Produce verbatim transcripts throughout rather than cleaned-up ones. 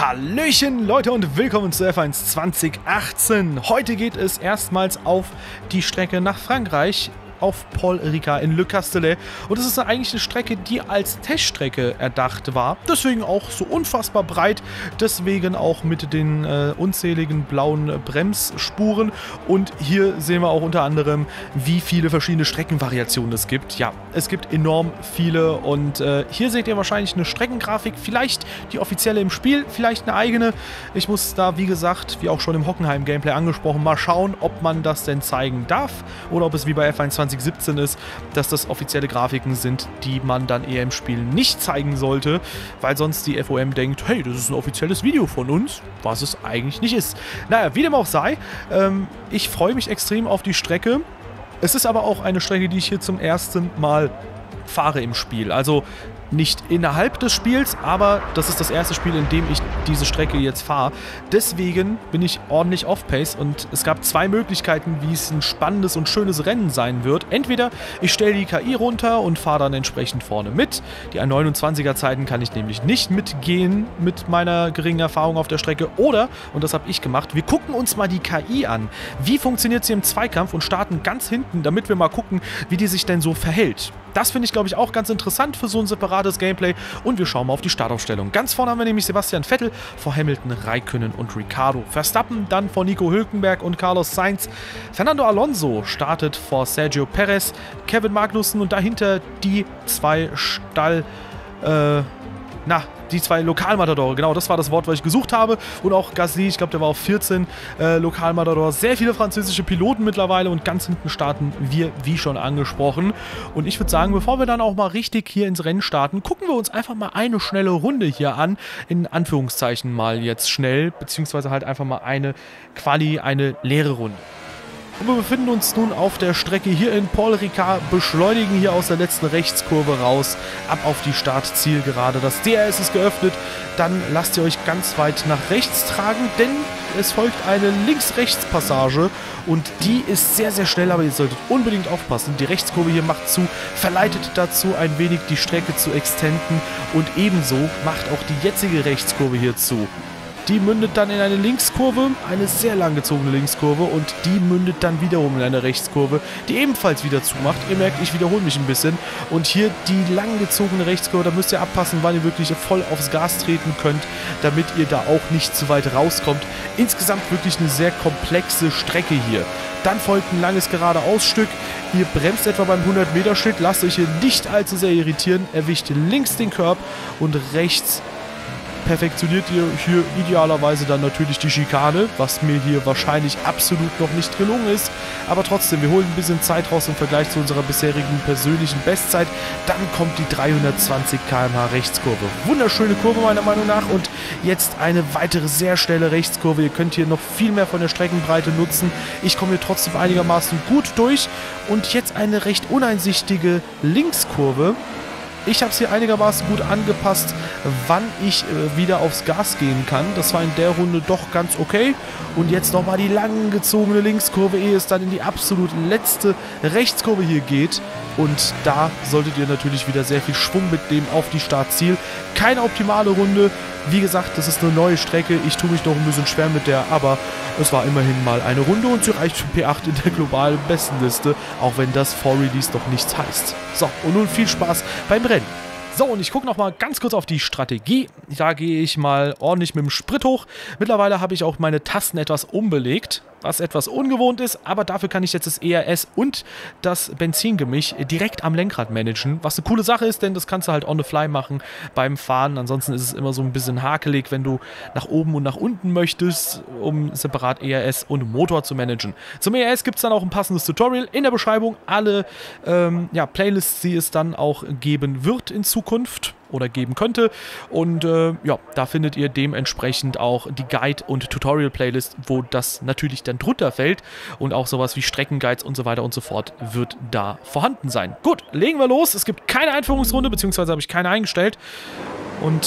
Hallöchen Leute und willkommen zu F eins zwanzig achtzehn. Heute geht es erstmals auf die Strecke nach Frankreich, auf Paul Ricard in Le Castellet. Und es ist eigentlich eine Strecke, die als Teststrecke erdacht war. Deswegen auch so unfassbar breit. Deswegen auch mit den äh, unzähligen blauen äh, Bremsspuren. Und hier sehen wir auch unter anderem, wie viele verschiedene Streckenvariationen es gibt. Ja, es gibt enorm viele. Und äh, hier seht ihr wahrscheinlich eine Streckengrafik. Vielleicht die offizielle im Spiel, vielleicht eine eigene. Ich muss da, wie gesagt, wie auch schon im Hockenheim-Gameplay angesprochen, mal schauen, ob man das denn zeigen darf. Oder ob es wie bei F eins zwanzig siebzehn ist, dass das offizielle Grafiken sind, die man dann eher im Spiel nicht zeigen sollte, weil sonst die F O M denkt, hey, das ist ein offizielles Video von uns, was es eigentlich nicht ist. Naja, wie dem auch sei, ähm, ich freue mich extrem auf die Strecke. Es ist aber auch eine Strecke, die ich hier zum ersten Mal fahre im Spiel. Also nicht innerhalb des Spiels, aber das ist das erste Spiel, in dem ich diese Strecke jetzt fahre. Deswegen bin ich ordentlich off-pace und es gab zwei Möglichkeiten, wie es ein spannendes und schönes Rennen sein wird. Entweder ich stelle die K I runter und fahre dann entsprechend vorne mit. Die neunundzwanziger Zeiten kann ich nämlich nicht mitgehen mit meiner geringen Erfahrung auf der Strecke. Oder, und das habe ich gemacht, wir gucken uns mal die K I an. Wie funktioniert sie im Zweikampf und starten ganz hinten, damit wir mal gucken, wie die sich denn so verhält. Das finde ich, glaube ich, auch ganz interessant für so ein separates Gameplay. Und wir schauen mal auf die Startaufstellung. Ganz vorne haben wir nämlich Sebastian Vettel vor Hamilton, Räikkönen und Ricciardo. Verstappen dann vor Nico Hülkenberg und Carlos Sainz. Fernando Alonso startet vor Sergio Perez, Kevin Magnussen und dahinter die zwei Stall... Äh, na, die zwei Lokalmatadore, genau, das war das Wort, was ich gesucht habe. Und auch Gasly, ich glaube, der war auf vierzehn äh, Lokalmatador. Sehr viele französische Piloten mittlerweile und ganz hinten starten wir, wie schon angesprochen. Und ich würde sagen, bevor wir dann auch mal richtig hier ins Rennen starten, gucken wir uns einfach mal eine schnelle Runde hier an. In Anführungszeichen mal jetzt schnell, beziehungsweise halt einfach mal eine Quali, eine leere Runde. Und wir befinden uns nun auf der Strecke hier in Paul Ricard, beschleunigen hier aus der letzten Rechtskurve raus, ab auf die Startzielgerade. Das D R S ist geöffnet, dann lasst ihr euch ganz weit nach rechts tragen, denn es folgt eine Links-Rechts-Passage und die ist sehr, sehr schnell, aber ihr solltet unbedingt aufpassen. Die Rechtskurve hier macht zu, verleitet dazu ein wenig die Strecke zu extenden und ebenso macht auch die jetzige Rechtskurve hier zu. Die mündet dann in eine Linkskurve, eine sehr langgezogene Linkskurve und die mündet dann wiederum in eine Rechtskurve, die ebenfalls wieder zumacht. Ihr merkt, ich wiederhole mich ein bisschen. Und hier die langgezogene Rechtskurve, da müsst ihr abpassen, wann ihr wirklich voll aufs Gas treten könnt, damit ihr da auch nicht zu weit rauskommt. Insgesamt wirklich eine sehr komplexe Strecke hier. Dann folgt ein langes geradeausstück. Ihr bremst etwa beim hundert Meter Schritt, lasst euch hier nicht allzu sehr irritieren. Erwischt links den Curb und rechts perfektioniert ihr hier idealerweise dann natürlich die Schikane, was mir hier wahrscheinlich absolut noch nicht gelungen ist. Aber trotzdem, wir holen ein bisschen Zeit raus im Vergleich zu unserer bisherigen persönlichen Bestzeit. Dann kommt die dreihundertzwanzig Kilometer pro Stunde Rechtskurve. Wunderschöne Kurve meiner Meinung nach. Und jetzt eine weitere sehr schnelle Rechtskurve. Ihr könnt hier noch viel mehr von der Streckenbreite nutzen. Ich komme hier trotzdem einigermaßen gut durch. Und jetzt eine recht uneinsichtige Linkskurve. Ich habe es hier einigermaßen gut angepasst, wann ich äh, wieder aufs Gas gehen kann. Das war in der Runde doch ganz okay. Und jetzt nochmal die langgezogene Linkskurve, ehe es dann in die absolut letzte Rechtskurve hier geht. Und da solltet ihr natürlich wieder sehr viel Schwung mitnehmen auf die Startziel. Keine optimale Runde. Wie gesagt, das ist eine neue Strecke. Ich tue mich noch ein bisschen schwer mit der, aber es war immerhin mal eine Runde und sie reicht für P acht in der globalen Bestenliste, auch wenn das vor Release noch nichts heißt. So, und nun viel Spaß beim Rennen. So, und ich gucke noch mal ganz kurz auf die Strategie. Da gehe ich mal ordentlich mit dem Sprit hoch. Mittlerweile habe ich auch meine Tasten etwas umbelegt, was etwas ungewohnt ist, aber dafür kann ich jetzt das E R S und das Benzingemisch direkt am Lenkrad managen, was eine coole Sache ist, denn das kannst du halt on the fly machen beim Fahren. Ansonsten ist es immer so ein bisschen hakelig, wenn du nach oben und nach unten möchtest, um separat E R S und Motor zu managen. Zum E R S gibt es dann auch ein passendes Tutorial in der Beschreibung. Alle ähm, ja, Playlists, die es dann auch geben wird in Zukunft oder geben könnte. Und äh, ja, da findet ihr dementsprechend auch die Guide- und Tutorial-Playlist, wo das natürlich dann drunter fällt. Und auch sowas wie Streckenguides und so weiter und so fort wird da vorhanden sein. Gut, legen wir los. Es gibt keine Einführungsrunde, beziehungsweise habe ich keine eingestellt. Und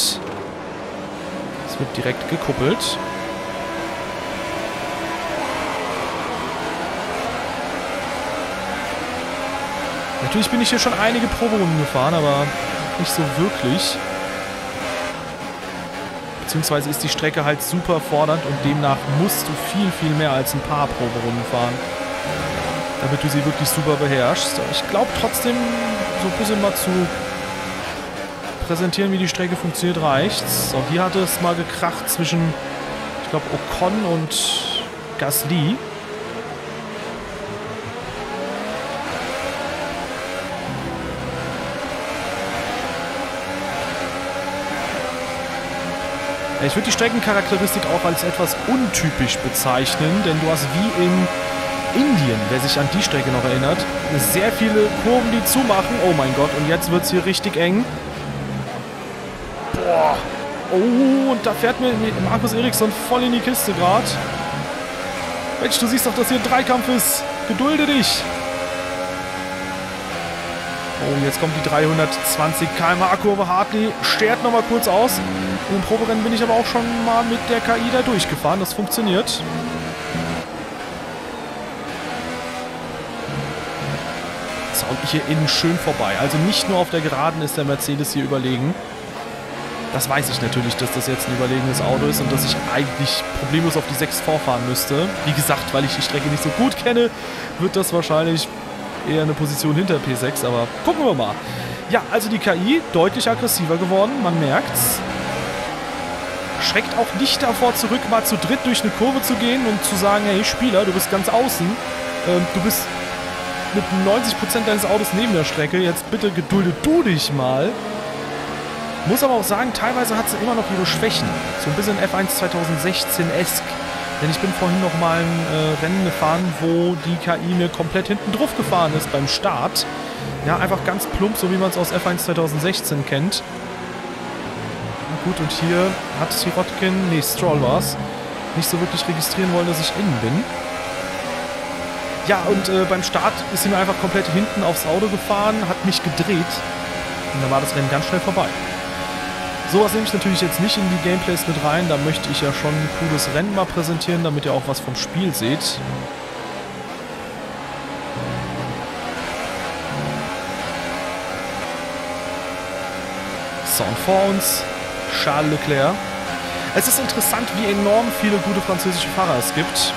es wird direkt gekuppelt. Natürlich bin ich hier schon einige Proberunden gefahren, aber nicht so wirklich. beziehungsweise ist die Strecke halt super fordernd und demnach musst du viel, viel mehr als ein paar Proberunden fahren, damit du sie wirklich super beherrschst. Ich glaube trotzdem, so ein bisschen mal zu präsentieren, wie die Strecke funktioniert, reicht. So, hier hatte es mal gekracht zwischen, ich glaube, Ocon und Gasly. Ich würde die Streckencharakteristik auch als etwas untypisch bezeichnen, denn du hast wie in Indien, wer sich an die Strecke noch erinnert, sehr viele Kurven, die zumachen. Oh mein Gott, und jetzt wird es hier richtig eng. Boah. Oh, und da fährt mir Markus Eriksson voll in die Kiste gerade. Mensch, du siehst doch, dass hier ein Dreikampf ist. Gedulde dich. Oh, jetzt kommt die dreihundertzwanzig Kilometer pro Stunde Kurve. Hartley schert nochmal kurz aus. Im Proberennen bin ich aber auch schon mal mit der K I da durchgefahren. Das funktioniert. So, und hier innen schön vorbei. Also nicht nur auf der Geraden ist der Mercedes hier überlegen. Das weiß ich natürlich, dass das jetzt ein überlegenes Auto ist und dass ich eigentlich problemlos auf die sechs vorfahren müsste. Wie gesagt, weil ich die Strecke nicht so gut kenne, wird das wahrscheinlich eher eine Position hinter P sechs, aber gucken wir mal. Ja, also die K I deutlich aggressiver geworden, man merkt's. Schreckt auch nicht davor zurück, mal zu dritt durch eine Kurve zu gehen und zu sagen, hey Spieler, du bist ganz außen, ähm, du bist mit neunzig Prozent deines Autos neben der Strecke, jetzt bitte gedulde du dich mal. Muss aber auch sagen, teilweise hat sie immer noch ihre Schwächen. So ein bisschen F eins zweitausendsechzehn-esk. Denn ich bin vorhin noch mal ein äh, Rennen gefahren, wo die K I mir komplett hinten drauf gefahren ist beim Start. Ja, einfach ganz plump, so wie man es aus F eins zweitausendsechzehn kennt. Na gut, und hier hat Sirotkin, nee, Stroll war's, nicht so wirklich registrieren wollen, dass ich innen bin. Ja, und äh, beim Start ist sie mir einfach komplett hinten aufs Auto gefahren, hat mich gedreht. Und dann war das Rennen ganz schnell vorbei. Sowas nehme ich natürlich jetzt nicht in die Gameplays mit rein. Da möchte ich ja schon ein cooles Rennen mal präsentieren, damit ihr auch was vom Spiel seht. So, und vor uns Charles Leclerc. Es ist interessant, wie enorm viele gute französische Fahrer es gibt.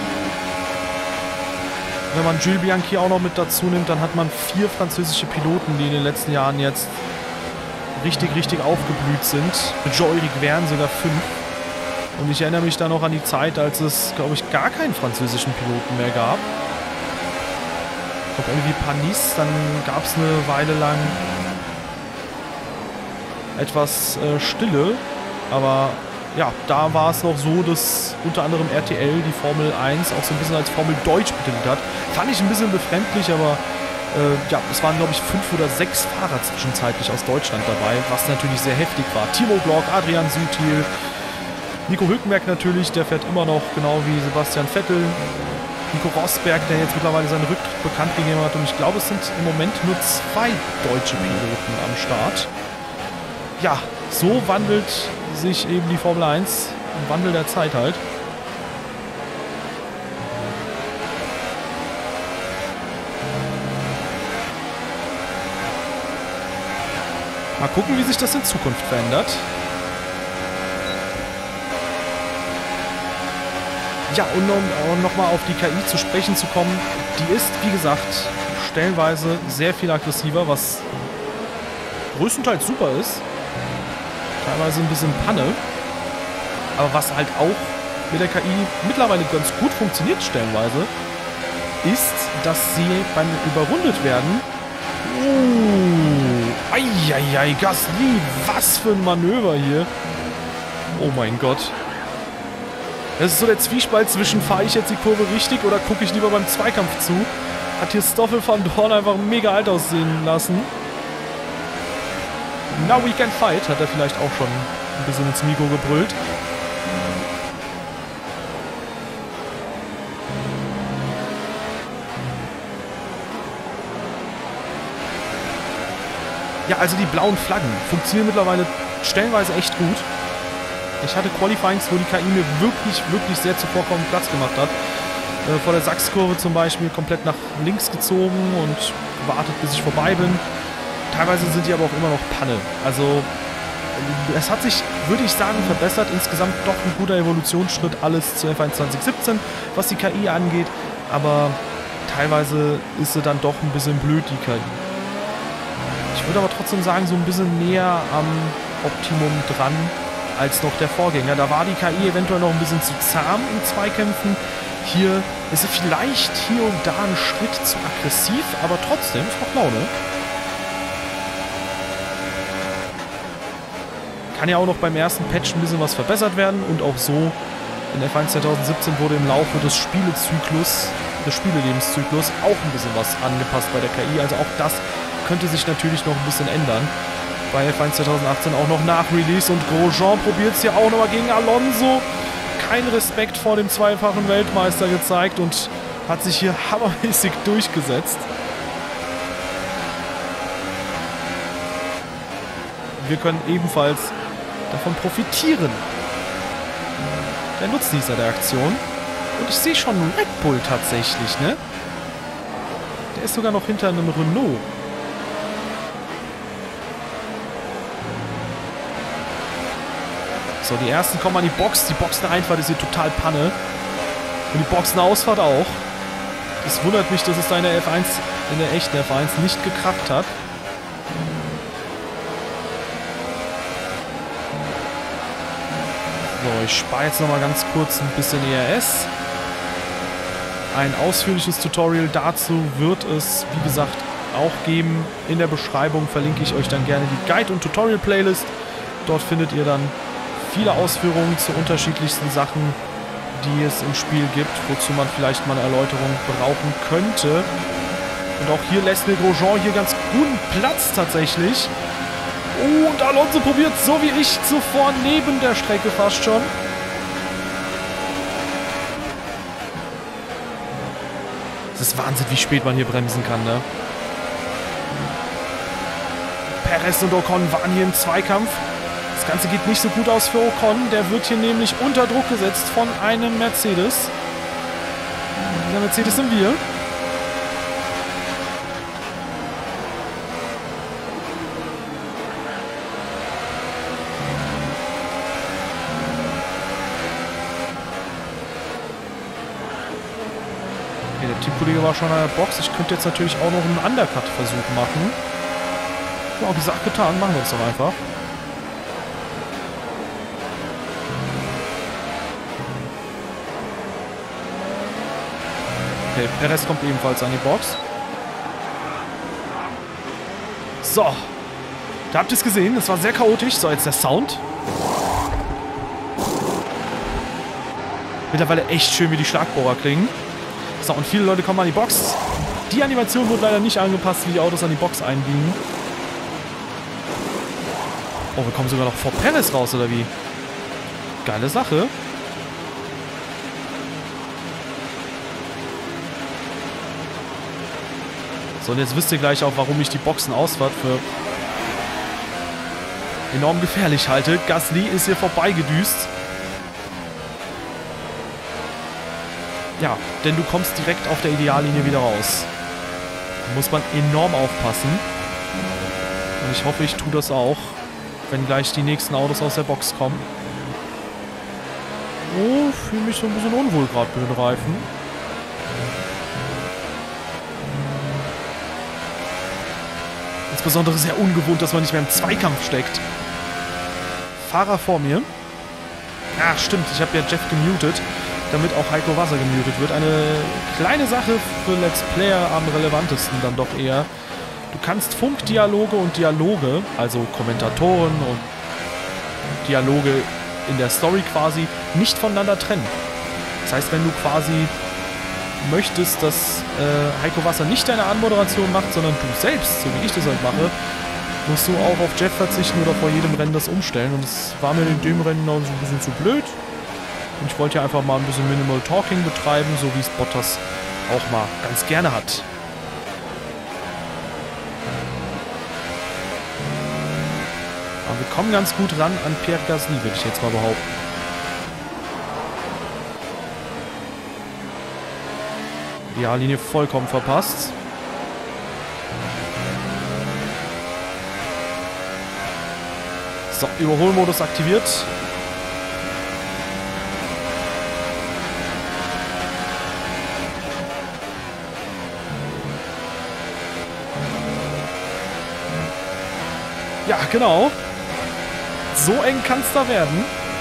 Wenn man Jules Bianchi auch noch mit dazu nimmt, dann hat man vier französische Piloten, die in den letzten Jahren jetzt richtig, richtig aufgeblüht sind. Mit Jean-Éric Vergne sogar fünf. Und ich erinnere mich da noch an die Zeit, als es, glaube ich, gar keinen französischen Piloten mehr gab. Ich glaube, irgendwie Panis, dann gab es eine Weile lang etwas äh, Stille. Aber ja, da war es noch so, dass unter anderem R T L die Formel eins auch so ein bisschen als Formel Deutsch betitelt hat. Fand ich ein bisschen befremdlich, aber Äh, ja, es waren, glaube ich, fünf oder sechs Fahrer zwischenzeitlich aus Deutschland dabei, was natürlich sehr heftig war. Timo Glock, Adrian Sutil, Nico Hülkenberg natürlich, der fährt immer noch, genau wie Sebastian Vettel. Nico Rosberg, der jetzt mittlerweile seinen Rücktritt bekannt gegeben hat. Und ich glaube, es sind im Moment nur zwei deutsche Piloten am Start. Ja, so wandelt sich eben die Formel eins, im Wandel der Zeit halt. Mal gucken, wie sich das in Zukunft verändert. Ja, und um nochmal auf die K I zu sprechen zu kommen, die ist, wie gesagt, stellenweise sehr viel aggressiver, was größtenteils super ist. Teilweise ein bisschen Panne. Aber was halt auch mit der K I mittlerweile ganz gut funktioniert stellenweise, ist, dass sie beim Überrundet werden. Uh, eieiei, Gasly, was für ein Manöver hier. Oh mein Gott. Das ist so der Zwiespalt zwischen, fahre ich jetzt die Kurve richtig oder gucke ich lieber beim Zweikampf zu. Hat hier Stoffel van Dorn einfach mega alt aussehen lassen. Now we can fight, hat er vielleicht auch schon ein bisschen ins Mikro gebrüllt. Ja, also die blauen Flaggen funktionieren mittlerweile stellenweise echt gut. Ich hatte Qualifyings, wo die K I mir wirklich, wirklich sehr zuvorkommend Platz gemacht hat. Äh, vor der Sachskurve zum Beispiel komplett nach links gezogen und gewartet, bis ich vorbei bin. Teilweise sind die aber auch immer noch Panne. Also es hat sich, würde ich sagen, verbessert. Insgesamt doch ein guter Evolutionsschritt, alles zu F eins zwanzig siebzehn, was die K I angeht. Aber teilweise ist sie dann doch ein bisschen blöd, die K I. Ich würde aber trotzdem sagen, so ein bisschen näher am Optimum dran als noch der Vorgänger. Da war die K I eventuell noch ein bisschen zu zahm in Zweikämpfen. Hier ist sie vielleicht hier und da einen Schritt zu aggressiv, aber trotzdem, es macht Laune. Kann ja auch noch beim ersten Patch ein bisschen was verbessert werden und auch so in F eins zwanzig siebzehn wurde im Laufe des Spielezyklus, des Spielelebenszyklus auch ein bisschen was angepasst bei der K I. Also auch das könnte sich natürlich noch ein bisschen ändern. Bei F eins zwanzig achtzehn auch noch nach Release und Grosjean probiert es ja auch nochmal gegen Alonso. Kein Respekt vor dem zweifachen Weltmeister gezeigt und hat sich hier hammermäßig durchgesetzt. Wir können ebenfalls davon profitieren. Der Nutznießer der Aktion. Und ich sehe schon Red Bull tatsächlich, ne? Der ist sogar noch hinter einem Renault. So, die ersten kommen an die Box. Die Boxeneinfahrt ist hier total Panne. Und die Boxenausfahrt auch. Es wundert mich, dass es da in der F eins, in der echten F eins nicht gekracht hat. So, ich spare jetzt nochmal ganz kurz ein bisschen E R S. Ein ausführliches Tutorial dazu wird es, wie gesagt, auch geben. In der Beschreibung verlinke ich euch dann gerne die Guide- und Tutorial-Playlist. Dort findet ihr dann viele Ausführungen zu unterschiedlichsten Sachen, die es im Spiel gibt, wozu man vielleicht mal eine Erläuterung brauchen könnte. Und auch hier lässt mir Grosjean hier ganz guten Platz tatsächlich. Oh, und Alonso probiert so wie ich zuvor neben der Strecke fast schon. Es ist Wahnsinn, wie spät man hier bremsen kann, ne? Perez und Ocon waren hier im Zweikampf. Das Ganze geht nicht so gut aus für Ocon. Der wird hier nämlich unter Druck gesetzt von einem Mercedes. Der Mercedes sind wir. Okay, der Teamkollege war schon an der Box. Ich könnte jetzt natürlich auch noch einen Undercut-Versuch machen. Ja, gesagt, getan. Machen wir es doch einfach. Okay, Perez kommt ebenfalls an die Box. So. Da habt ihr es gesehen. Das war sehr chaotisch. So, jetzt der Sound. Mittlerweile echt schön, wie die Schlagbohrer klingen. So, und viele Leute kommen an die Box. Die Animation wurde leider nicht angepasst, wie die Autos an die Box einbiegen. Oh, wir kommen sogar noch vor Perez raus, oder wie? Geile Sache. So, und jetzt wisst ihr gleich auch, warum ich die Boxenausfahrt für enorm gefährlich halte. Gasly ist hier vorbeigedüst. Ja, denn du kommst direkt auf der Ideallinie wieder raus. Da muss man enorm aufpassen. Und ich hoffe, ich tue das auch, wenn gleich die nächsten Autos aus der Box kommen. Oh, fühle mich so ein bisschen unwohl gerade mit den Reifen. Insbesondere sehr ungewohnt, dass man nicht mehr im Zweikampf steckt. Fahrer vor mir. Ach, stimmt, ich habe ja Jeff gemutet, damit auch Heiko Wasser gemutet wird. Eine kleine Sache für Let's Player am relevantesten dann doch eher. Du kannst Funkdialoge und Dialoge, also Kommentatoren und Dialoge in der Story quasi, nicht voneinander trennen. Das heißt, wenn du quasi möchtest, dass äh, Heiko Wasser nicht deine Anmoderation macht, sondern du selbst, so wie ich das halt mache, musst du auch auf Jeff verzichten oder vor jedem Rennen das umstellen. Und das war mir in dem Rennen noch so ein bisschen zu blöd. Und ich wollte ja einfach mal ein bisschen Minimal Talking betreiben, so wie es Bottas auch mal ganz gerne hat. Aber wir kommen ganz gut ran an Pierre Gasly, würde ich jetzt mal behaupten. Die A-Linie vollkommen verpasst. So, Überholmodus aktiviert. Ja, genau. So eng kann es da werden.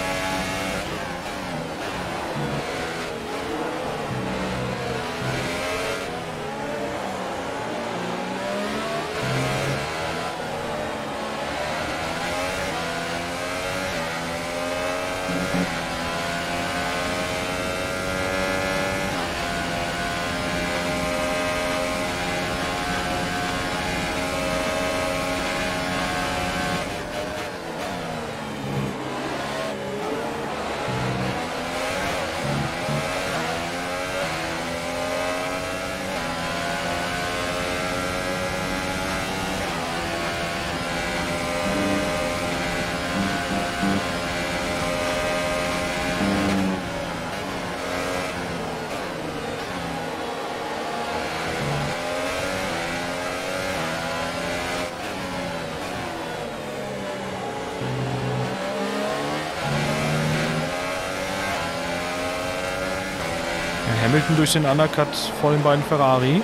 Hamilton durch den Undercut vor den beiden Ferrari.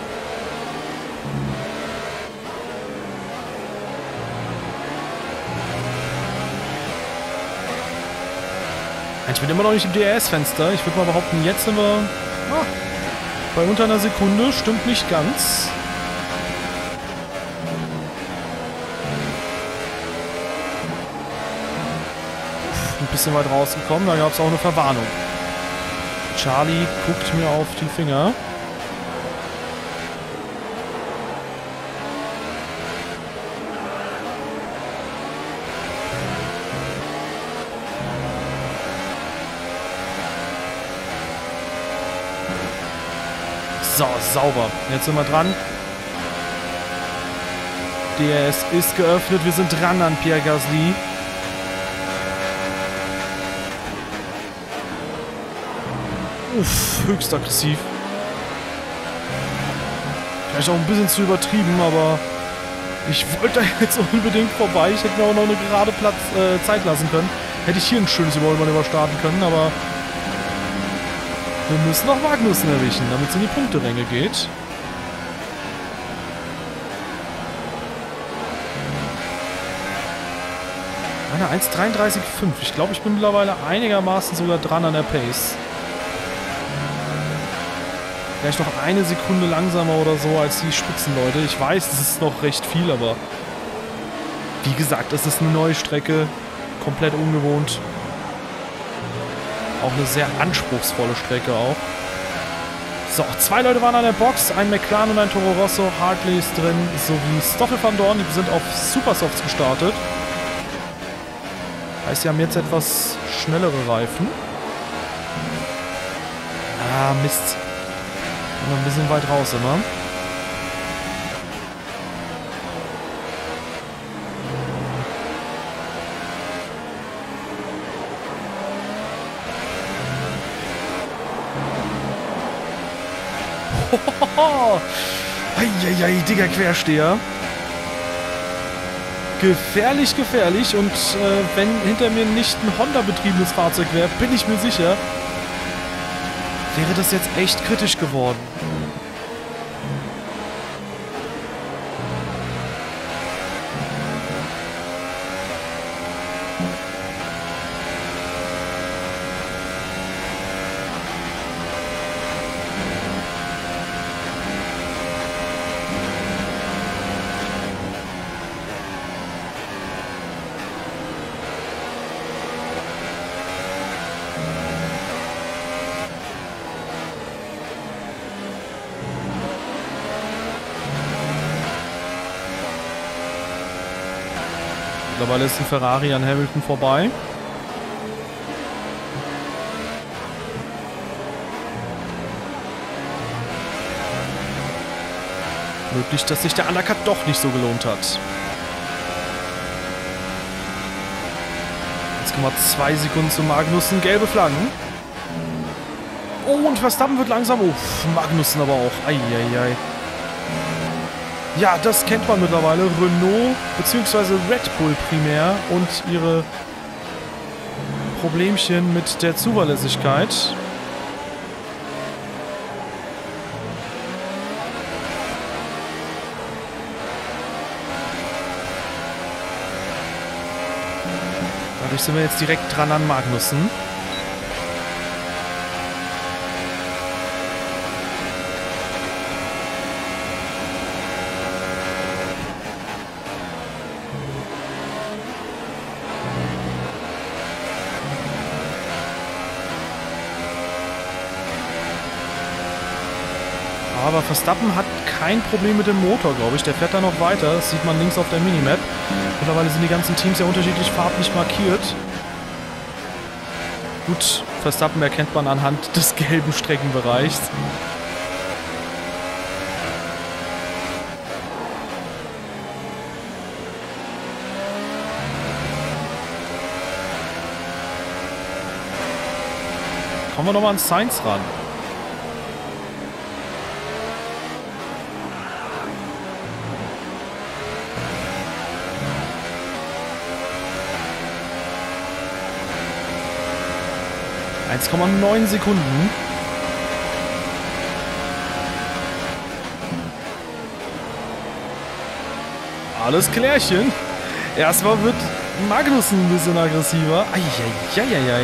Ich bin immer noch nicht im D R S-Fenster. Ich würde mal behaupten, jetzt sind wir ah, bei unter einer Sekunde. Stimmt nicht ganz. Ein bisschen weit rausgekommen. Da gab es auch eine Verwarnung. Charlie guckt mir auf die Finger. So, sauber. Jetzt sind wir dran. D R S ist geöffnet. Wir sind dran an Pierre Gasly. Uff, höchst aggressiv. Vielleicht auch ein bisschen zu übertrieben, aber ich wollte da jetzt unbedingt vorbei. Ich hätte mir auch noch eine gerade Platz, äh, Zeit lassen können. Hätte ich hier ein schönes Überholmanöver starten können, aber wir müssen noch Magnussen erwischen, damit es in die Punkteränge geht. Eine eins dreiunddreißig Komma fünf. Ich glaube, ich bin mittlerweile einigermaßen sogar dran an der Pace. Vielleicht noch eine Sekunde langsamer oder so als die Spitzenleute. Ich weiß, es ist noch recht viel, aber wie gesagt, es ist eine neue Strecke. Komplett ungewohnt. Auch eine sehr anspruchsvolle Strecke auch. So, zwei Leute waren an der Box. Ein McLaren und ein Toro Rosso. Hartley ist drin, sowie Stoffel van Dorn. Die sind auf Supersofts gestartet. Heißt, sie haben jetzt etwas schnellere Reifen. Ah, Mist. Noch ein bisschen weit raus immer. Eieiei, Digga, Quersteher. Gefährlich, gefährlich. Und äh, wenn hinter mir nicht ein Honda-betriebenes Fahrzeug wäre, bin ich mir sicher, wäre das jetzt echt kritisch geworden. Mittlerweile ist ein Ferrari an Hamilton vorbei. Möglich, dass sich der Undercut doch nicht so gelohnt hat. Jetzt kommen wir zwei Sekunden zu Magnussen. Gelbe Flaggen. Oh, und Verstappen wird langsam. Oh, Magnussen aber auch. Eieiei. Ja, das kennt man mittlerweile. Renault bzw. Red Bull primär und ihre Problemchen mit der Zuverlässigkeit. Dadurch sind wir jetzt direkt dran an Magnussen. Aber Verstappen hat kein Problem mit dem Motor, glaube ich. Der fährt da noch weiter. Das sieht man links auf der Minimap. Mittlerweile sind die ganzen Teams ja unterschiedlich farblich markiert. Gut, Verstappen erkennt man anhand des gelben Streckenbereichs. Kommen wir nochmal an Sainz ran. eins Komma neun Sekunden. Alles klärchen. Erstmal wird Magnussen ein bisschen aggressiver. Eieieiei.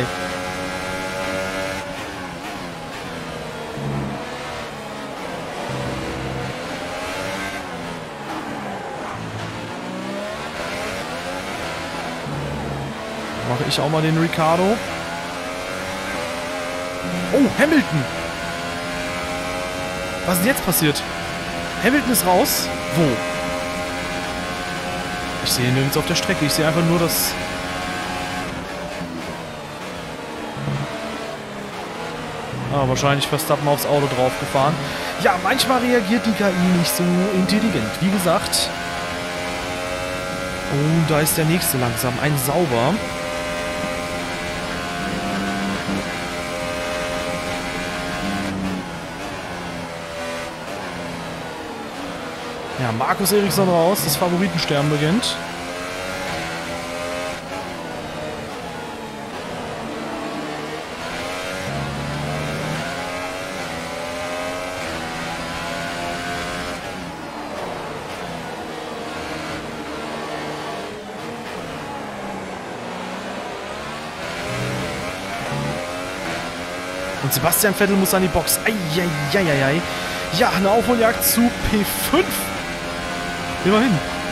Mache ich auch mal den Ricciardo. Oh, Hamilton! Was ist denn jetzt passiert? Hamilton ist raus. Wo? Ich sehe ihn nirgends auf der Strecke. Ich sehe einfach nur das... Ah, wahrscheinlich Verstappen aufs Auto draufgefahren. Ja, manchmal reagiert die K I nicht so intelligent. Wie gesagt. Oh, da ist der nächste langsam. Ein Sauber. Ja, Markus Eriksson raus, das Favoritensterben beginnt. Und Sebastian Vettel muss an die Box. Eieieiei. Ja, eine Aufholjagd zu P fünf. Immerhin.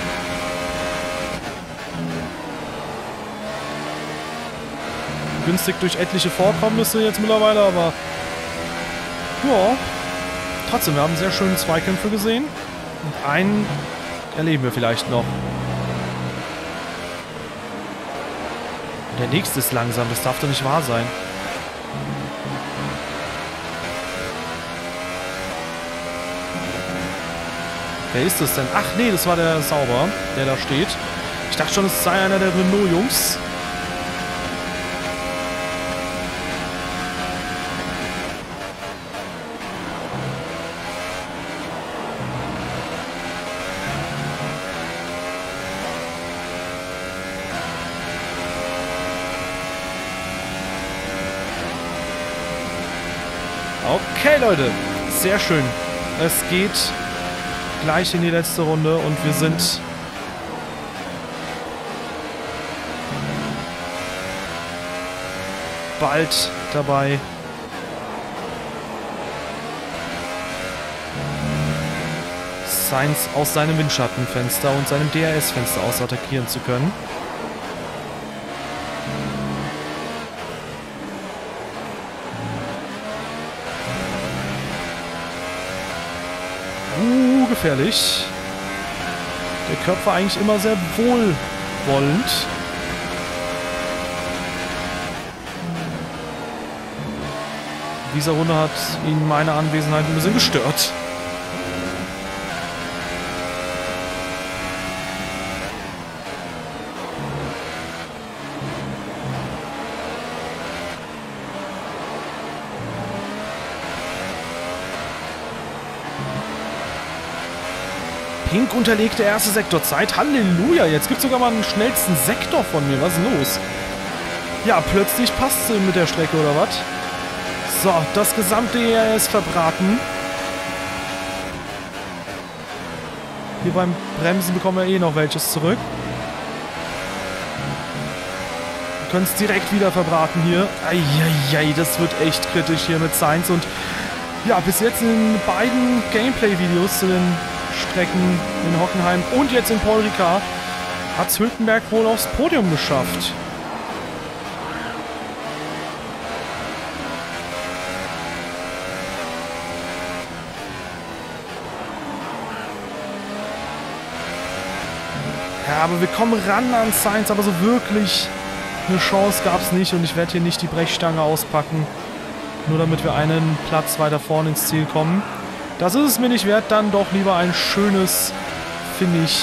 Günstig durch etliche Vorkommnisse jetzt mittlerweile, aber ja, trotzdem, wir haben sehr schöne Zweikämpfe gesehen. Und einen erleben wir vielleicht noch. Der nächste ist langsam, das darf doch nicht wahr sein. Wer ist das denn? Ach nee, das war der Sauber, der da steht. Ich dachte schon, es sei einer der Renault-Jungs. Okay, Leute. Sehr schön. Es geht gleich in die letzte Runde und wir sind bald dabei, Sainz aus seinem Windschattenfenster und seinem D R S-Fenster aus attackieren zu können. Uh, gefährlich. Der Körper eigentlich immer sehr wohlwollend. In dieser Runde hat ihn meine Anwesenheit ein bisschen gestört. P Pink unterlegte erste Sektorzeit. Halleluja, jetzt gibt es sogar mal einen schnellsten Sektor von mir. Was ist los? Ja, plötzlich passt es mit der Strecke, oder was? So, das gesamte E R S verbraten. Hier beim Bremsen bekommen wir eh noch welches zurück. Wir können es direkt wieder verbraten hier. Eieiei, das wird echt kritisch hier mit Sainz. Und ja, bis jetzt in beiden Gameplay-Videos zu den Strecken in Hockenheim und jetzt in Paul Ricard hat es Hülkenberg wohl aufs Podium geschafft. Ja, aber wir kommen ran an Sainz, aber so wirklich eine Chance gab es nicht und ich werde hier nicht die Brechstange auspacken, nur damit wir einen Platz weiter vorne ins Ziel kommen. Das ist es mir nicht wert, dann doch lieber ein schönes Finish,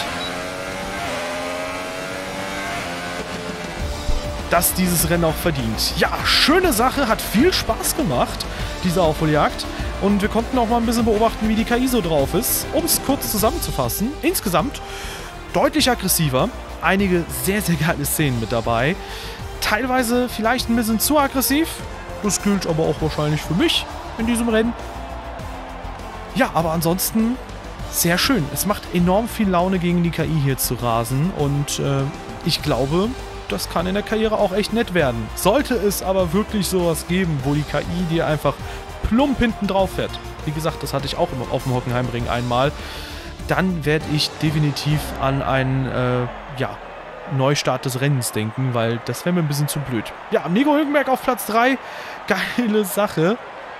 das dieses Rennen auch verdient. Ja, schöne Sache, hat viel Spaß gemacht, diese Aufholjagd. Und wir konnten auch mal ein bisschen beobachten, wie die K I so drauf ist. Um es kurz zusammenzufassen, insgesamt deutlich aggressiver, einige sehr, sehr geile Szenen mit dabei. Teilweise vielleicht ein bisschen zu aggressiv, das gilt aber auch wahrscheinlich für mich in diesem Rennen. Ja, aber ansonsten sehr schön. Es macht enorm viel Laune, gegen die K I hier zu rasen und äh, ich glaube, das kann in der Karriere auch echt nett werden. Sollte es aber wirklich sowas geben, wo die K I dir einfach plump hinten drauf fährt, wie gesagt, das hatte ich auch auf dem Hockenheimring einmal, dann werde ich definitiv an einen äh, ja, Neustart des Rennens denken, weil das wäre mir ein bisschen zu blöd. Ja, Nico Hülkenberg auf Platz drei. Geile Sache.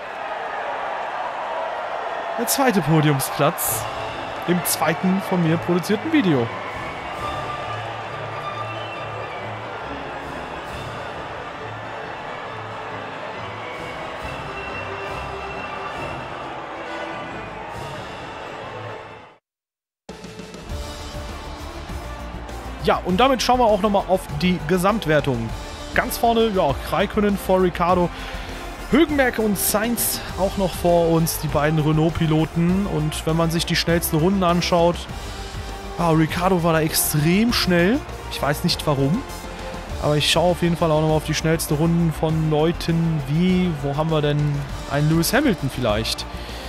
Der zweite Podiumsplatz im zweiten von mir produzierten Video. Ja, und damit schauen wir auch nochmal auf die Gesamtwertung. Ganz vorne, ja, Räikkönen vor Ricciardo. Hülkenberg und Sainz auch noch vor uns, die beiden Renault-Piloten. Und wenn man sich die schnellsten Runden anschaut, ah, Ricciardo war da extrem schnell. Ich weiß nicht warum. Aber ich schaue auf jeden Fall auch nochmal auf die schnellsten Runden von Leuten wie, wo haben wir denn einen Lewis Hamilton vielleicht?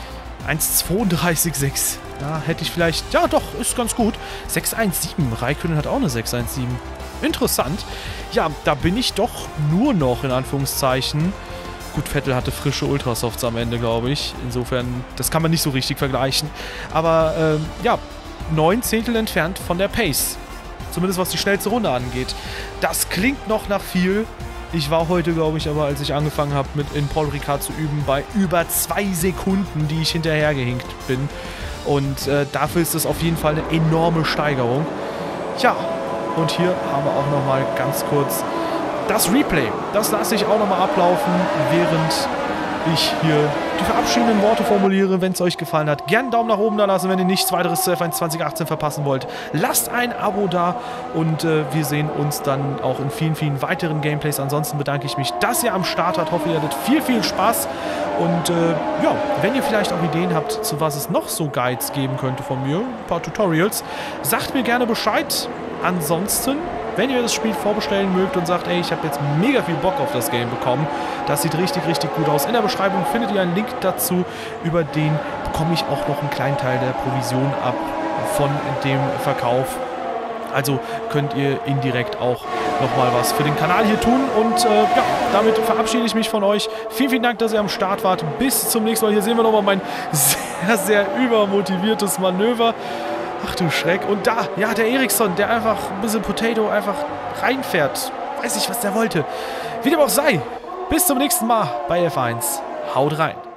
eins zweiunddreißig Komma sechs. Ja, hätte ich vielleicht... Ja, doch, ist ganz gut. sechs eins sieben. Räikkönen hat auch eine sechs eins sieben. Interessant. Ja, da bin ich doch nur noch, in Anführungszeichen... Gut, Vettel hatte frische Ultrasofts am Ende, glaube ich. Insofern, das kann man nicht so richtig vergleichen. Aber, ähm, ja, neun Zehntel entfernt von der Pace. Zumindest was die schnellste Runde angeht. Das klingt noch nach viel. Ich war heute, glaube ich, aber als ich angefangen habe, mit in Paul Ricard zu üben, bei über zwei Sekunden, die ich hinterhergehinkt bin. Und äh, dafür ist das auf jeden Fall eine enorme Steigerung. Ja, und hier haben wir auch nochmal ganz kurz das Replay. Das lasse ich auch nochmal ablaufen, während ich hier die verabschiedenden Worte formuliere. Wenn es euch gefallen hat, gerne einen Daumen nach oben da lassen, wenn ihr nichts weiteres zu F eins zwanzig achtzehn verpassen wollt. Lasst ein Abo da und äh, wir sehen uns dann auch in vielen, vielen weiteren Gameplays. Ansonsten bedanke ich mich, dass ihr am Start habt. Hoffe, ihr hattet viel, viel Spaß. Und äh, ja, wenn ihr vielleicht auch Ideen habt, zu was es noch so Guides geben könnte von mir, ein paar Tutorials, sagt mir gerne Bescheid. Ansonsten, wenn ihr das Spiel vorbestellen mögt und sagt, ey, ich habe jetzt mega viel Bock auf das Game bekommen, das sieht richtig, richtig gut aus. In der Beschreibung findet ihr einen Link dazu, über den bekomme ich auch noch einen kleinen Teil der Provision ab von dem Verkauf. Also könnt ihr indirekt auch nochmal was für den Kanal hier tun. Und äh, ja, damit verabschiede ich mich von euch. Vielen, vielen Dank, dass ihr am Start wart. Bis zum nächsten Mal. Hier sehen wir nochmal mein sehr, sehr übermotiviertes Manöver. Ach du Schreck. Und da, ja, der Ericsson, der einfach ein bisschen Potato einfach reinfährt. Weiß nicht, was der wollte. Wie dem auch sei. Bis zum nächsten Mal bei F eins. Haut rein.